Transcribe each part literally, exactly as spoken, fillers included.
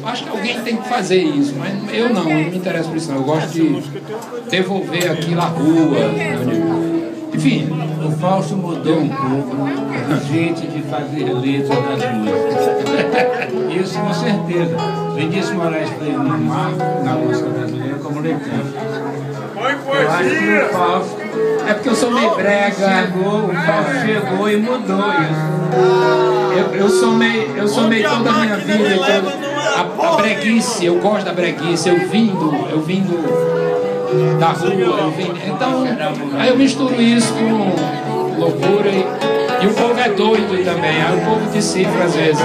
Acho que alguém tem que fazer isso, mas eu não, não me interessa por isso não. Eu gosto de devolver aquilo à rua. Enfim, o Fausto mudou um pouco o jeito de fazer letra das músicas. Isso com certeza. Vinícius Moraes foi no marco na música brasileira como letrante. Eu acho que o Fausto... É porque eu sou meio brega. Chegou, o Fausto chegou e mudou isso. Eu, eu sou meio, eu sou meio toda a minha vida, então, a, a breguice, eu gosto da breguice, eu vim do, eu vim do, da rua, eu vim, então, aí eu misturo isso com loucura e, e o povo é doido também, aí o povo decifra às vezes.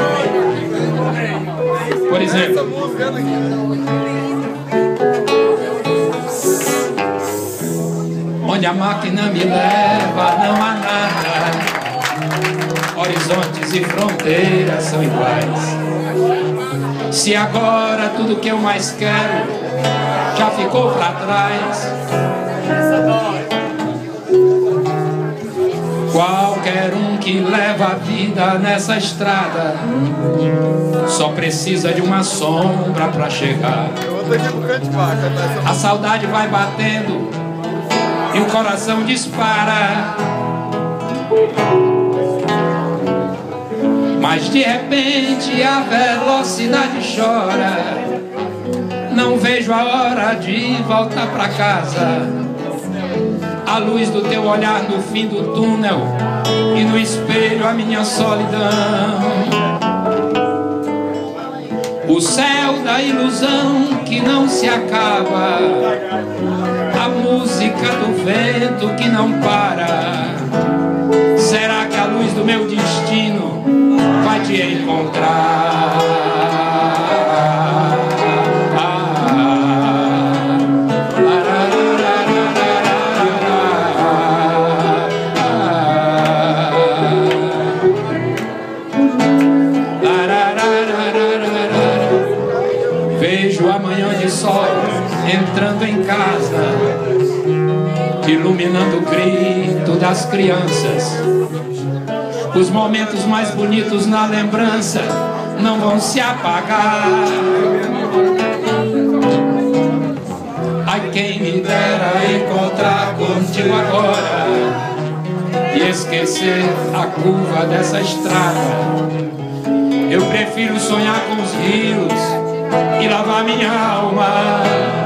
Por exemplo, onde a máquina me leva não há nada, horizontes e fronteiras são iguais. Se agora tudo que eu mais quero já ficou para trás, qualquer um que leva a vida nessa estrada só precisa de uma sombra para chegar. A saudade vai batendo e o coração dispara, mas de repente a velocidade chora. Não vejo a hora de voltar pra casa. A luz do teu olhar no fim do túnel e no espelho a minha solidão. O céu da ilusão que não se acaba, a música do vento que não para. Será que a luz do meu destino vai te encontrar? Vejo a manhã de sol entrando em casa, iluminando o grito das crianças. Os momentos mais bonitos na lembrança não vão se apagar. Ai, quem me dera encontrar contigo agora e esquecer a curva dessa estrada. Eu prefiro sonhar com os rios e lavar minha alma.